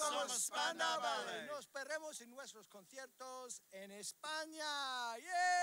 Somos Spandau Ballet. Nos veremos en nuestros conciertos en España. ¡Yeah!